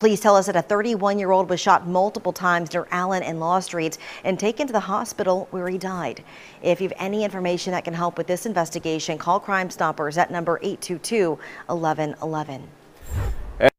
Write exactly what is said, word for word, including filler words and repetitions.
Police tell us that a thirty-one-year-old was shot multiple times near Allen and Law Streets and taken to the hospital where he died. If you have any information that can help with this investigation, call Crime Stoppers at number eight two two, eleven eleven.